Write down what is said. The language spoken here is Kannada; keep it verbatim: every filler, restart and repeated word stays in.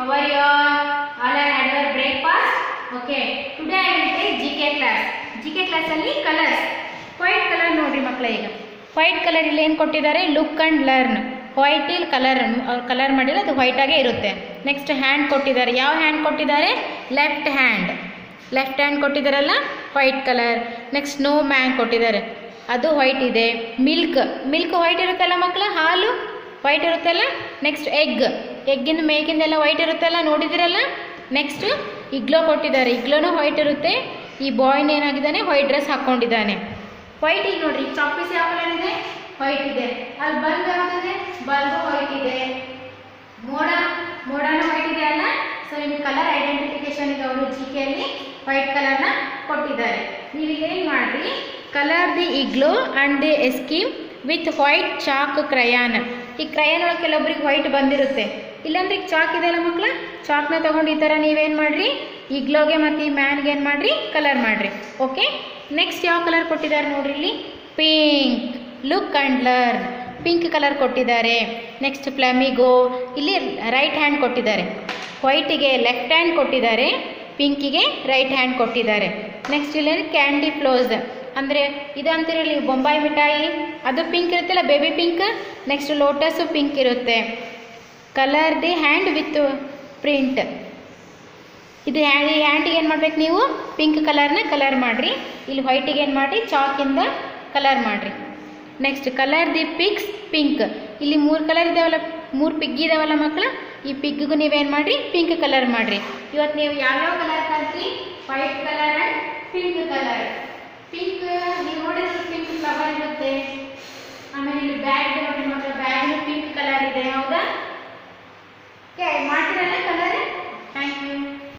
How are you all? All are had your breakfast? Okay. Today I will take G K class. G K class ಅಲ್ಲಿ colors. White color ನೋಡ್ರಿ ಮಕ್ಕಳೇ ಈಗ. White color ಇಲ್ಲಿ ಏನು ಕೊಟ್ಟಿದ್ದಾರೆ? Look and learn. White ಇಲ್ಲಿ ಕಲರ್ ಅವ್ರು ಕಲರ್ ಮಾಡಿಲ್ಲ ಅದು ವೈಟ್ ಆಗೇ ಇರುತ್ತೆ. ನೆಕ್ಸ್ಟ್ ಹ್ಯಾಂಡ್ ಕೊಟ್ಟಿದ್ದಾರೆ. ಯಾವ ಹ್ಯಾಂಡ್ ಕೊಟ್ಟಿದ್ದಾರೆ? Left hand. ಲೆಫ್ಟ್ ಹ್ಯಾಂಡ್ ಕೊಟ್ಟಿದ್ದಾರಲ್ಲ white colour. Next snowman ಕೊಟ್ಟಿದ್ದಾರೆ, ಅದು ವೈಟ್ ಇದೆ. ಮಿಲ್ಕ್ ಮಿಲ್ಕ್ ವೈಟ್ ಇರುತ್ತಲ್ಲ ಮಕ್ಕಳ, ಹಾಲು ವೈಟ್ ಇರುತ್ತಲ್ಲ. ನೆಕ್ಸ್ಟ್ ಎಗ್ ಎಗ್ಗಿಂದ ಮೇಗಿಂದೆಲ್ಲ ವೈಟ್ ಇರುತ್ತಲ್ಲ, ನೋಡಿದಿರಲ್ಲ. ನೆಕ್ಸ್ಟ್ ಇಗ್ಲೋ ಕೊಟ್ಟಿದ್ದಾರೆ, ಇಗ್ಲೋನು ವೈಟ್ ಇರುತ್ತೆ. ಈ ಬಾಯ್ನ ಏನಾಗಿದ್ದಾನೆ ವೈಟ್ ಡ್ರೆಸ್ ಹಾಕ್ಕೊಂಡಿದ್ದಾನೆ. ವೈಟ್ ಈಗ ನೋಡ್ರಿ, ಚಾಪೀಸ್ ಯಾವ ಕಲರ್ ಇದೆ? ವೈಟ್ ಇದೆ. ಅಲ್ಲಿ ಬಲ್ಬ್ ಯಾವುದಿದೆ? ಬಲ್ಬು ವೈಟ್ ಇದೆ. ಮೋಡ ಮೋಡನೂ ವೈಟ್ ಇದೆ ಅಲ್ಲ. ಸೊ ನಿಮಗೆ ಕಲರ್ ಐಡೆಂಟಿಫಿಕೇಶನ್ಗೆ ಅವರು ಜಿ ಕೆಯಲ್ಲಿ ವೈಟ್ ಕಲರ್ನ ಕೊಟ್ಟಿದ್ದಾರೆ. ನೀವೀಗ ಏನು ಮಾಡಿರಿ, colour the igloo and the eskimo with white chalk crayon. ಈ ಕ್ರಯಾನ್ ಒಳಗೆ ಕೆಲವೊಬ್ರಿಗೆ ವೈಟ್ ಬಂದಿರುತ್ತೆ, ಇಲ್ಲಾಂದ್ರೆ ಈಗ ಚಾಕ್ ಇದೆಯಲ್ಲ ಮಕ್ಕಳ, ಚಾಕ್ನ ತೊಗೊಂಡು ಈ ಥರ ನೀವೇನು ಮಾಡಿರಿ, ಇಗ್ಲೋಗೆ ಮತ್ತು ಈ ಮ್ಯಾನ್ಗೆ ಏನು ಮಾಡಿರಿ, ಕಲರ್ ಮಾಡಿರಿ. ಓಕೆ. ನೆಕ್ಸ್ಟ್ ಯಾವ ಕಲರ್ ಕೊಟ್ಟಿದ್ದಾರೆ ನೋಡ್ರಿ ಇಲ್ಲಿ? Pink. Look and learn. Pink colour ಕೊಟ್ಟಿದ್ದಾರೆ. ನೆಕ್ಸ್ಟ್ ಫ್ಲಾಮಿಗೋ, ಇಲ್ಲಿ ರೈಟ್ ಹ್ಯಾಂಡ್ ಕೊಟ್ಟಿದ್ದಾರೆ. ವೈಟಿಗೆ ಲೆಫ್ಟ್ ಹ್ಯಾಂಡ್ ಕೊಟ್ಟಿದ್ದಾರೆ, ಪಿಂಕಿಗೆ ರೈಟ್ ಹ್ಯಾಂಡ್ ಕೊಟ್ಟಿದ್ದಾರೆ. ನೆಕ್ಸ್ಟ್ ಇಲ್ಲಿ ಕ್ಯಾಂಡಿ ಫ್ಲೋಸ್ ಅಂದರೆ ಇದು ಅಂತಿರಲಿ, ಬೊಂಬಾಯಿ ಮಿಠಾಯಿ ಅದು ಪಿಂಕ್ ಇರುತ್ತಲ್ಲ, baby pink. Next lotus pink ಇರುತ್ತೆ. Colour the hand with print. ಇದು ಹ್ಯಾಂಡ್, ಈ ಹ್ಯಾಂಡಿಗೆ ಏನು ಮಾಡ್ಬೇಕು ನೀವು? ಪಿಂಕ್ ಕಲರ್ನ ಕಲರ್ ಮಾಡಿರಿ. ಇಲ್ಲಿ ವೈಟಿಗೆ ಏನು ಮಾಡಿರಿ, ಚಾಕಿಂದ ಕಲರ್ ಮಾಡಿರಿ. Next colour the pigs pink. ಇಲ್ಲಿ ಮೂರು ಕಲರ್ ಇದಾವಲ್ಲ, ಮೂರು ಪಿಗ್ ಇದಾವಲ್ಲ ಮಕ್ಕಳು, ಈ ಪಿಗ್ಗೂ ನೀವೇನು ಮಾಡಿರಿ, ಪಿಂಕ್ ಕಲರ್ ಮಾಡಿರಿ. ಇವತ್ತು ನೀವು ಯಾವ್ಯಾವ ಕಲರ್ ಕಲ್ತ್ರಿ? White colour and pink colour. Pink ನೀವು ನೋಡಿದ್ರೆ ಪಿಂಕ್ ಫ್ಲವರ್ ಇರುತ್ತೆ. ಆಮೇಲೆ ಇಲ್ಲಿ ಬ್ಯಾಗ್ ನೋಡ್ರಿ ಮಕ್ಕಳು, ಬ್ಯಾಗ್ನು ಪಿಂಕ್ ಕಲರ್ ಇದೆ, ಹೌದಾ? ಓಕೆ.